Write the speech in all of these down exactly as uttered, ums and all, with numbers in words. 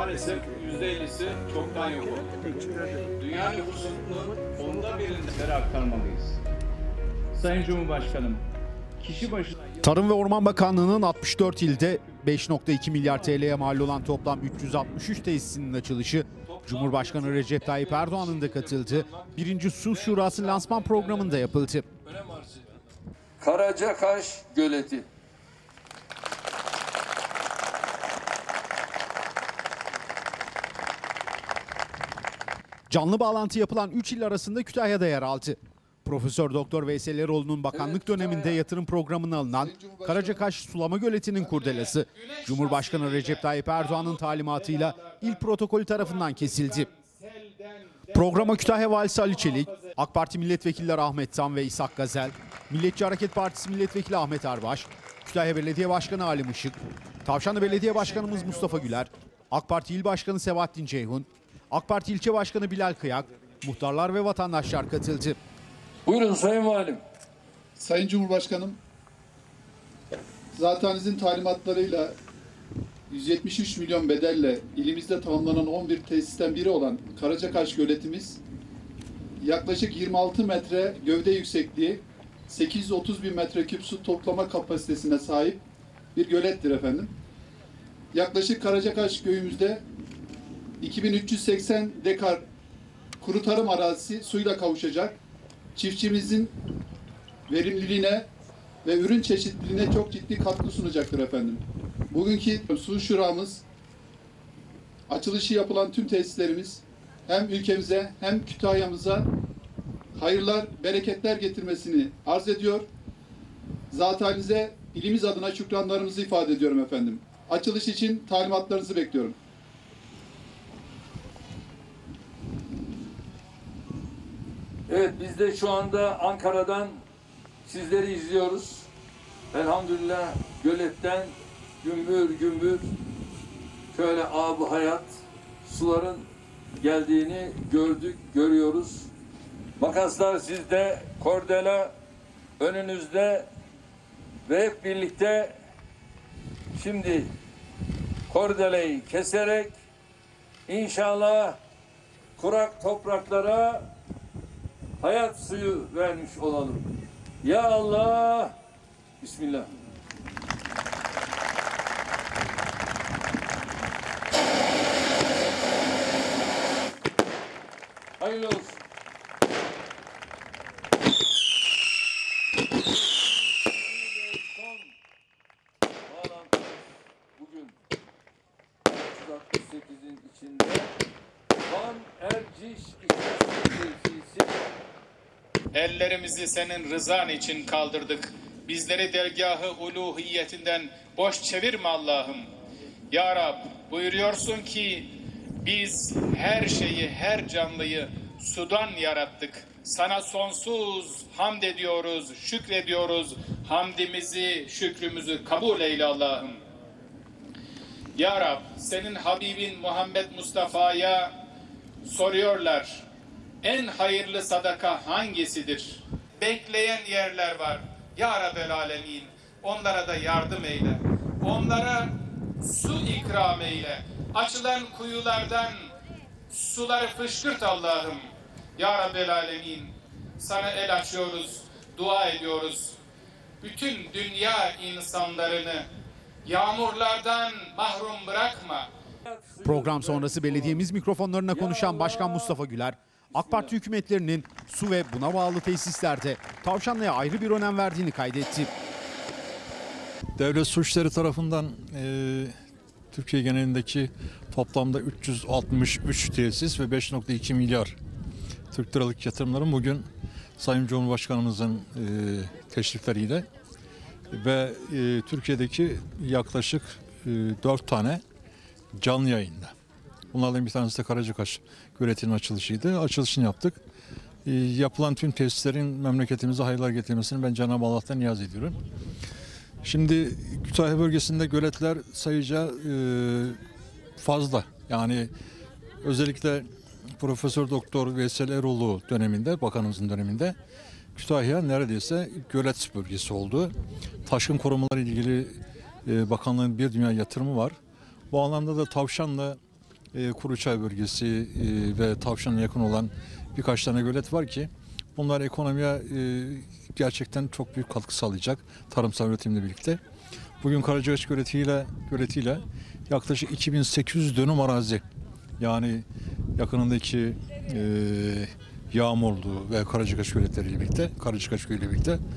maalesef yüzde ellisi çoktan yok oldu. Dünya nüfusunun onda birini aktarmalıyız. Sayın Cumhurbaşkanım, kişi başına... Tarım ve Orman Bakanlığı'nın altmış dört ilde beş nokta iki milyar T L'ye mal olan toplam üç yüz altmış üç tesisinin açılışı Cumhurbaşkanı Recep Tayyip Erdoğan'ın da katıldığı birinci Su Şurası lansman programında yapıldı. Karacakaş Göleti. Canlı bağlantı yapılan üç il arasında Kütahya'da yer aldı. Profesör Doktor Veysel Eroğlu'nun bakanlık evet, döneminde yatırım programına alınan Karacakaş Sulama Göleti'nin kurdelası Cumhurbaşkanı Recep Tayyip Erdoğan'ın talimatıyla il protokolü tarafından kesildi. Programa Kütahya Valisi Ali Çelik, AK Parti milletvekilleri Ahmet Tan ve İshak Gazel, Milliyetçi Hareket Partisi milletvekili Ahmet Erbaş, Kütahya Belediye Başkanı Halim Işık, Tavşanlı Belediye Başkanımız Mustafa Güler, AK Parti İl Başkanı Sebahattin Ceyhun, AK Parti İlçe Başkanı Bilal Kıyak, muhtarlar ve vatandaşlar katıldı. Buyurun Sayın Valim. Sayın Cumhurbaşkanım, zatenizin talimatlarıyla yüz yetmiş üç milyon bedelle ilimizde tamamlanan on bir tesisten biri olan Karacakaş Göletimiz yaklaşık yirmi altı metre gövde yüksekliği, sekiz yüz otuz bin metreküp su toplama kapasitesine sahip bir gölettir efendim. Yaklaşık Karacakaş köyümüzde iki bin üç yüz seksen dekar kuru tarım arazisi suyla kavuşacak. Çiftçimizin verimliliğine ve ürün çeşitliliğine çok ciddi katkı sunacaktır efendim. Bugünkü su şuramız, açılışı yapılan tüm tesislerimiz hem ülkemize hem Kütahya'mıza hayırlar, bereketler getirmesini arz ediyor. Zatenize ilimiz adına şükranlarımızı ifade ediyorum efendim. Açılış için talimatlarınızı bekliyorum. Evet, biz de şu anda Ankara'dan sizleri izliyoruz. Elhamdülillah göletten gümbür gümbür şöyle ab-ı hayat suların geldiğini gördük, görüyoruz. Makaslar sizde, kordela önünüzde ve hep birlikte şimdi kordeleyi keserek inşallah kurak topraklara hayat suyu vermiş olalım. Ya Allah! Bismillah. Hayırlı olsun. Son bağlantı bugün üç yüz altmış sekizin içinde Van Erciş İşletmesi. Ellerimizi senin rızan için kaldırdık. Bizleri dergâh-ı uluhiyetinden boş çevirme Allah'ım. Ya Rab, buyuruyorsun ki biz her şeyi, her canlıyı sudan yarattık. Sana sonsuz hamd ediyoruz, şükrediyoruz. Hamdimizi, şükrümüzü kabul eyle Allah'ım. Ya Rab, senin Habibin Muhammed Mustafa'ya soruyorlar. En hayırlı sadaka hangisidir? Bekleyen yerler var. Ya Rabbel Alemin, onlara da yardım eyle. Onlara su ikram eyle. Açılan kuyulardan suları fışkırt Allah'ım. Ya Rabbel Alemin, sana el açıyoruz, dua ediyoruz. Bütün dünya insanlarını yağmurlardan mahrum bırakma. Program sonrası belediyemiz mikrofonlarına konuşan Başkan Mustafa Güler, AK Parti hükümetlerinin su ve buna bağlı tesislerde Tavşanlı'ya ayrı bir önem verdiğini kaydetti. Devlet Su İşleri tarafından e, Türkiye genelindeki toplamda üç yüz altmış üç tesis ve beş nokta iki milyar Türk liralık yatırımların bugün Sayın Cumhurbaşkanımızın e, teşrifleriyle ve e, Türkiye'deki yaklaşık e, dört tane canlı yayında. Bunlardan bir tanesi de Karacakaş Göleti'nin açılışıydı. Açılışını yaptık. E, yapılan tüm tesislerin memleketimize hayırlar getirmesini ben Cenab-ı Allah'tan niyaz ediyorum. Şimdi Kütahya bölgesinde göletler sayıca e, fazla. Yani özellikle Profesör Doktor Veysel Eroğlu döneminde, bakanımızın döneminde Kütahya neredeyse gölet bölgesi oldu. Taşkın korumaları ilgili e, bakanlığın bir dünya yatırımı var. Bu anlamda da Tavşanlı e, Kuruçay bölgesi e, ve Tavşan'a yakın olan birkaç tane gölet var ki bunlar ekonomiye e, gerçekten çok büyük katkı sağlayacak tarımsal üretimle birlikte. Bugün Karacakaş göletiyle, göletiyle yaklaşık iki bin sekiz yüz dönüm arazi, yani yakınındaki e, Yağmurlu ve Karacakaş göletleriyle birlikte, Karacakaş Gölü ile birlikte e,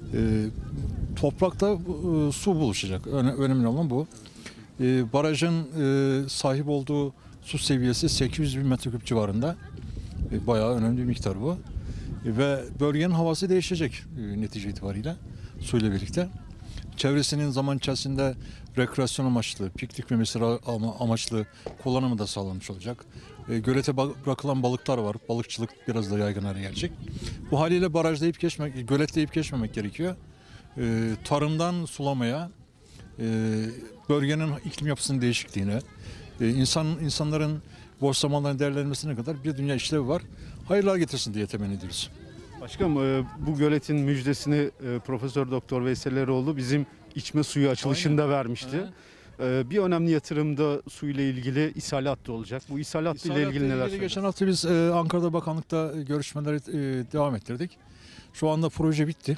toprakta e, su buluşacak. Öne, önemli olan bu. E, barajın e, sahip olduğu su seviyesi sekiz yüz bin metreküp civarında. E, bayağı önemli bir miktar bu. E, ve bölgenin havası değişecek e, netice itibariyle suyla birlikte. Çevresinin zaman içerisinde rekreasyon amaçlı, piknik ve mesire amaçlı kullanımı da sağlanmış olacak. E, gölete bırakılan balıklar var. Balıkçılık biraz da yaygın hale gelecek. Bu haliyle barajlayıp geçmek, göletleyip geçmemek gerekiyor. E, tarımdan sulamaya, e, bölgenin iklim yapısının değişikliğine, e, insan insanların boş zamanlarını değerlendirmesine kadar bir dünya işlevi var. Hayırlar getirsin diye temenni ediyoruz. Başkanım, e, bu göletin müjdesini e, Profesör Doktor Veysel Eroğlu bizim içme suyu açılışında Aynen. vermişti. E, bir önemli yatırımda suyla ilgili ishalat da olacak. Bu ishalat ile ilgili neler söylersiniz? Geçen hafta biz e, Ankara'da bakanlıkta görüşmeleri e, devam ettirdik. Şu anda proje bitti.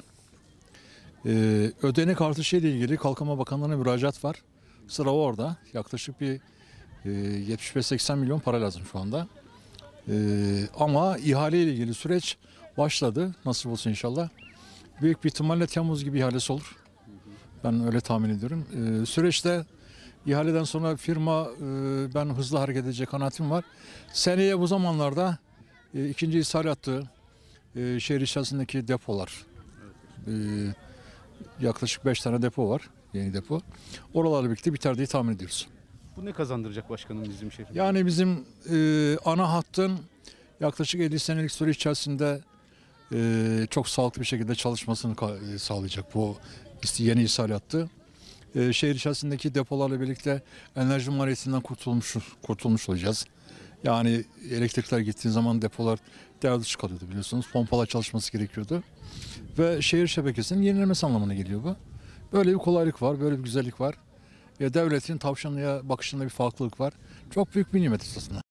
E, ödenek artışı ile ilgili Kalkınma Bakanlığı'na müracaat var. Sıra orada. Yaklaşık bir e, yetmiş beş seksen milyon para lazım şu anda. E, ama ihale ile ilgili süreç başladı. Nasip olsun inşallah. Büyük bir ihtimalle Temmuz gibi ihalesi olur. Ben öyle tahmin ediyorum. E, süreçte ihaleden sonra firma e, ben hızlı hareket edecek kanaatim var. Seneye bu zamanlarda e, ikinci ishalatı e, şehir içerisindeki depolar, e, yaklaşık beş tane depo var, yeni depo. Oralarla birlikte biter diye tahmin ediyoruz. Bu ne kazandıracak başkanım bizim şehrimize? Yani bizim e, ana hattın yaklaşık elli senelik süre içerisinde e, çok sağlıklı bir şekilde çalışmasını e, sağlayacak bu yeni ishalattı. E, şehir içerisindeki depolarla birlikte enerji maliyetinden kurtulmuş kurtulmuş olacağız. Yani elektrikler gittiği zaman depolar devre dışı kalıyordu biliyorsunuz. Pompalar çalışması gerekiyordu. Ve şehir şebekesinin yenilemesi anlamına geliyor bu. Böyle bir kolaylık var, böyle bir güzellik var. E, devletin Tavşanlı'ya bakışında bir farklılık var. Çok büyük bir nimet aslında.